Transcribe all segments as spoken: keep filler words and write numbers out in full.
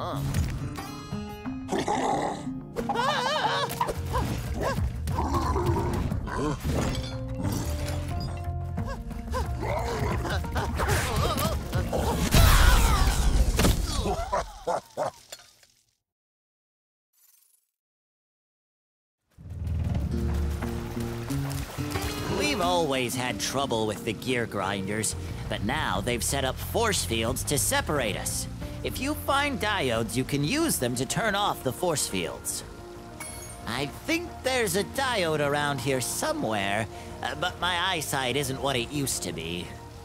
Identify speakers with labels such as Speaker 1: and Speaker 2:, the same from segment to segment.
Speaker 1: We've always had trouble with the gear grinders, but now they've set up force fields to separate us. If you find diodes, you can use them to turn off the force fields. I think there's a diode around here somewhere, uh, but my eyesight isn't what it used to be.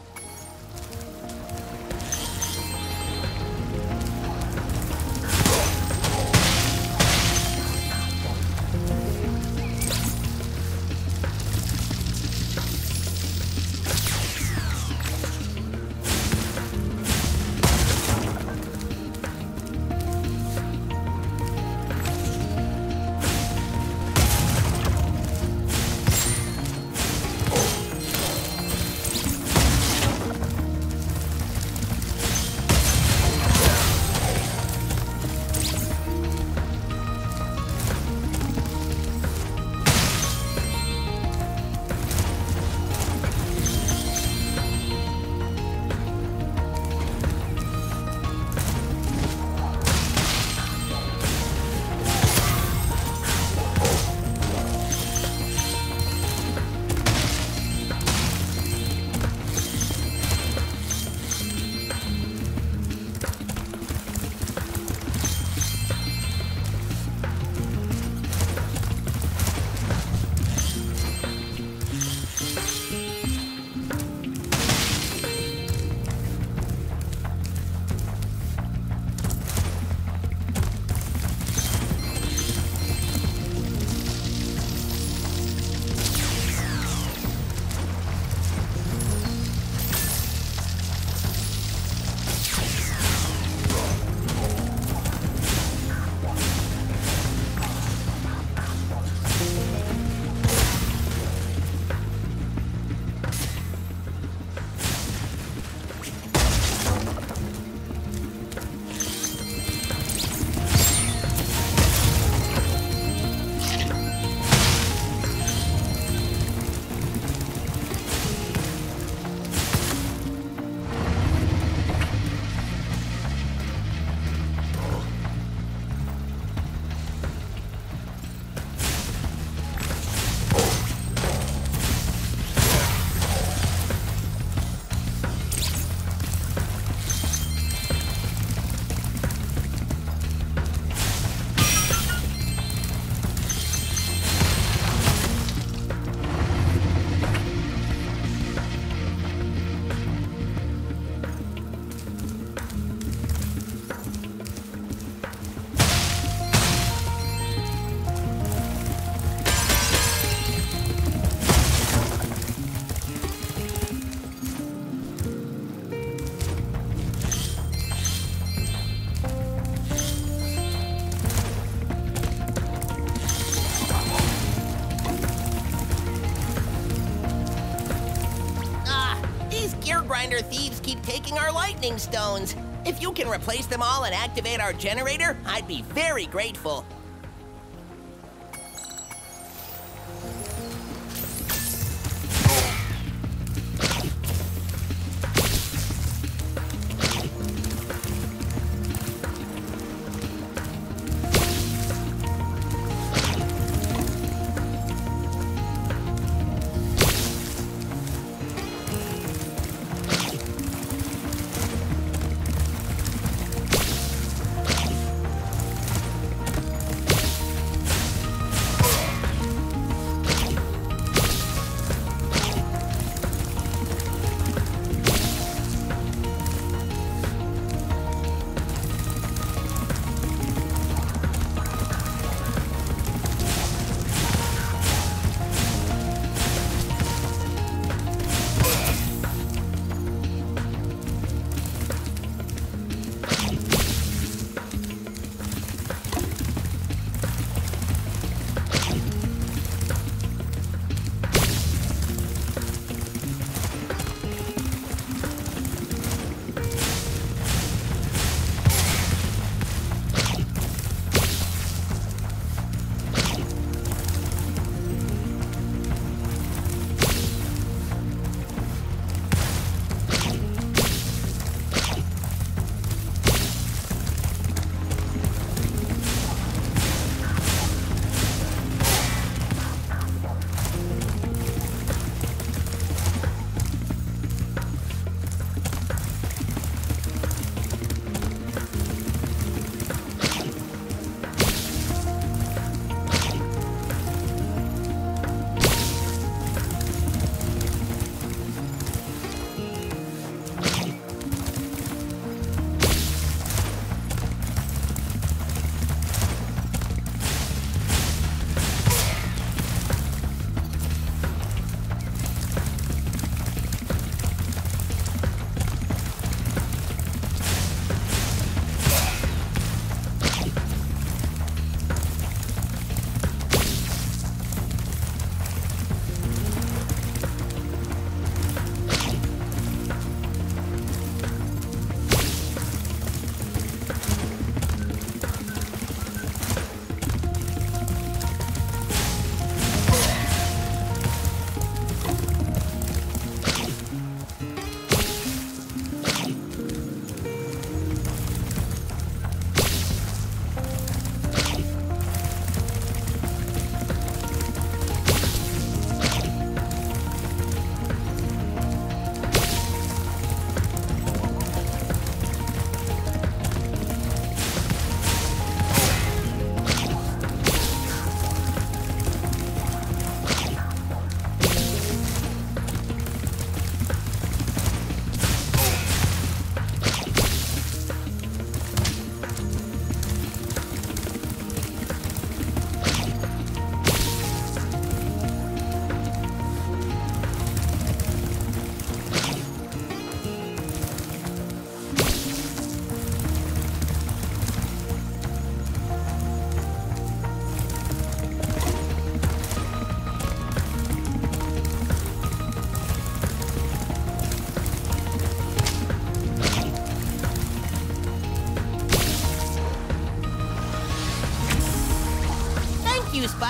Speaker 2: Thieves keep taking our lightning stones. If you can replace them all and activate our generator, I'd be very grateful.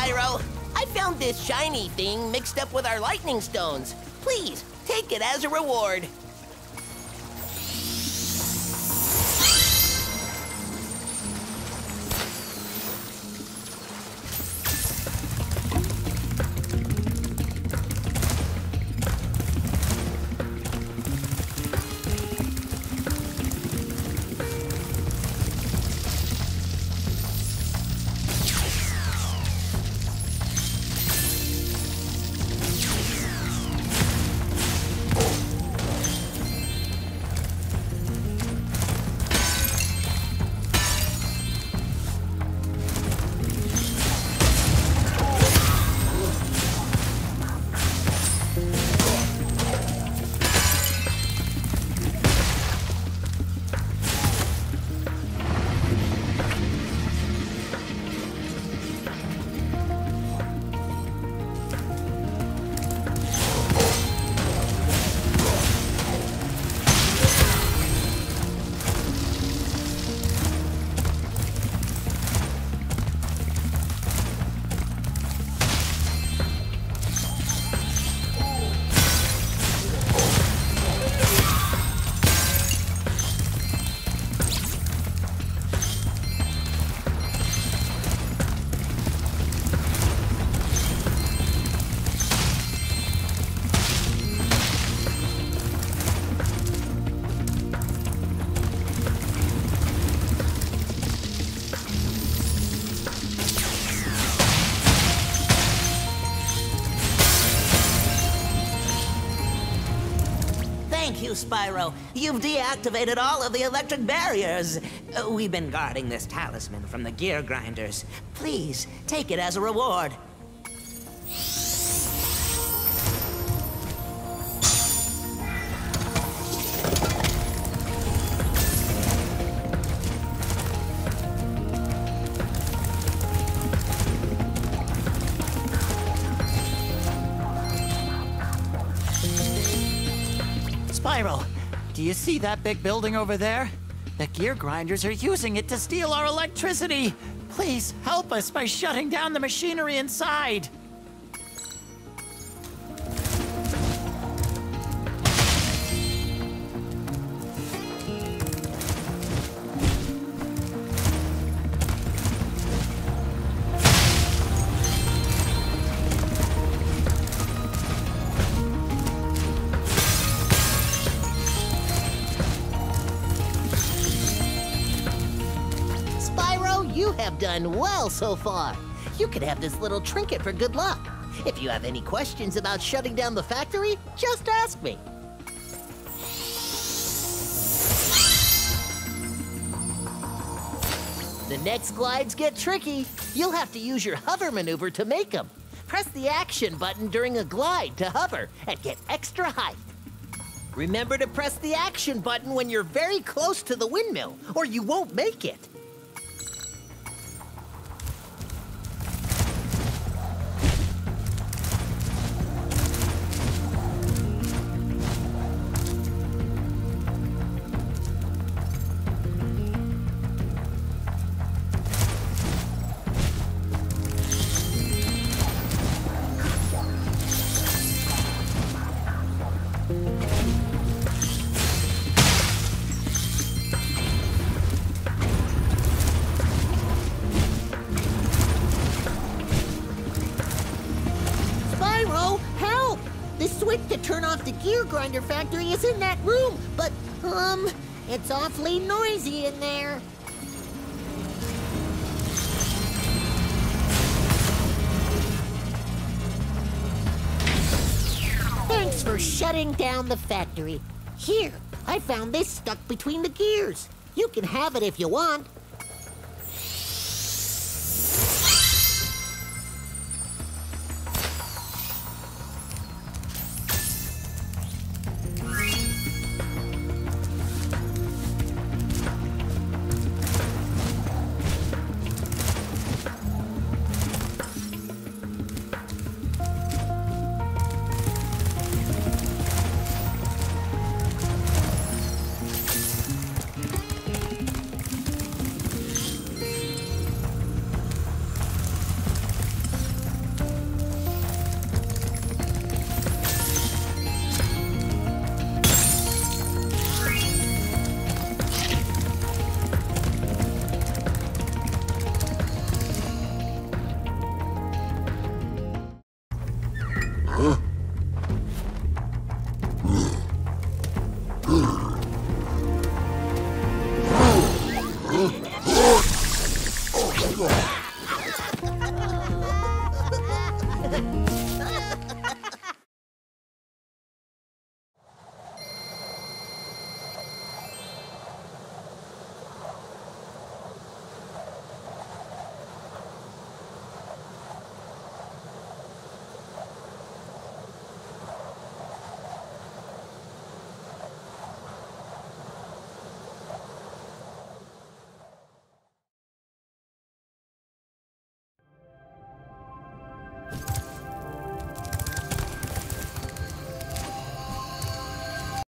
Speaker 2: Spyro. I found this shiny thing mixed up with our lightning stones. Please, take it as a reward.
Speaker 3: Thank you, Spyro. You've deactivated all of the electric barriers. Uh, we've been guarding this talisman from the gear grinders. Please, take it as a reward.
Speaker 1: Spyro, do you see that big building over there? The gear grinders are using it to steal our electricity. Please help us by shutting down the machinery inside.
Speaker 4: You have done well so far. You could have this little trinket for good luck. If you have any questions about shutting down the factory, just ask me. The next glides get tricky. You'll have to use your hover maneuver to make them. Press the action button during a glide to hover and get extra height. Remember to press the action button when you're very close to the windmill, or you won't make it. The switch to turn off the gear grinder factory is in that room, but, um, it's awfully noisy in there. Thanks for shutting down the factory. Here, I found this stuck between the gears. You can have it if you want.